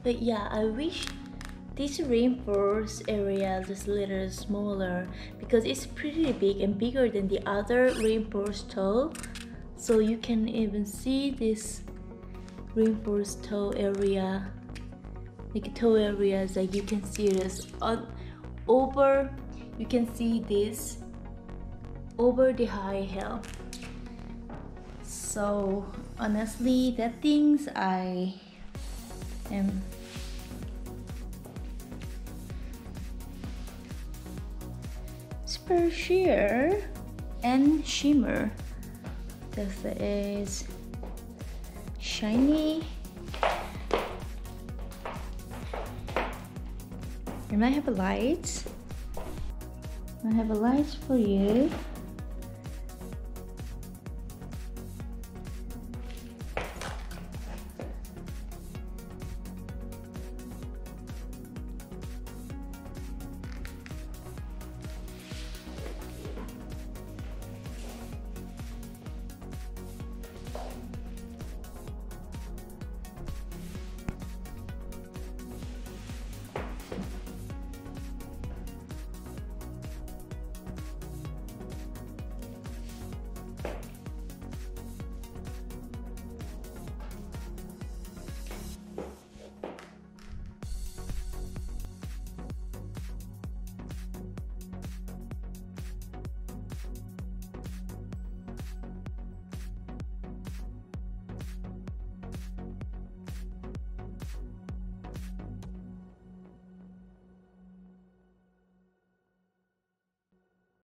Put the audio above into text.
But yeah, I wish this reinforced area is a little smaller because it's pretty big and bigger than the other reinforced toe. So you can even see this reinforced toe area, like toe areas, like you can see this over, you can see this over the high heel. So honestly, that things I am super sheer and shimmer. This is shiny. And I have a light. I have a light for you.